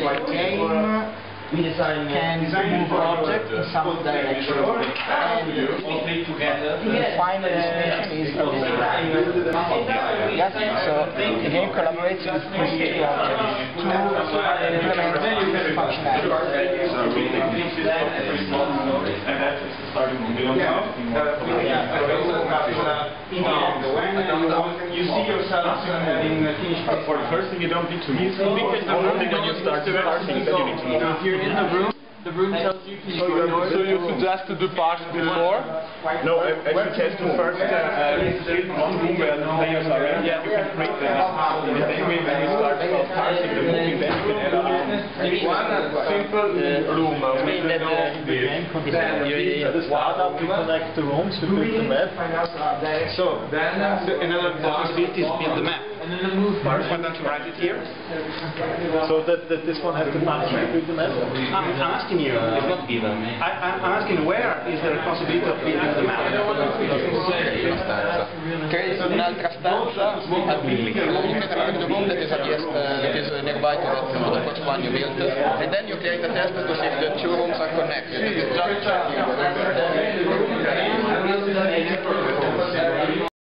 game can move objects in some direction, and the final destination is a yes, so the game collaborates with these two objects to implement this functionality. You see yourself in the finish. For the first thing, you don't need to move. Because only when you start the parsing, then you need to move. If you're in the room tells you to So you suggest to do parsing before? No, I suggest to first build one room where the players are in. Yeah, you can create them. And then when you start parsing the moving, then you can add on. One simple room. Mean that the how to connect the rooms to build the map. So, then another possibility is build the map. And then the move part. Why don't you write it here? So that this one has the function to build the map. I'm asking you. It's not given. I'm asking where is there a possibility of building the map? create un'altra stanza unica connect the room that is nearby to the first one you built, and then you create a test to see if the two rooms are connected.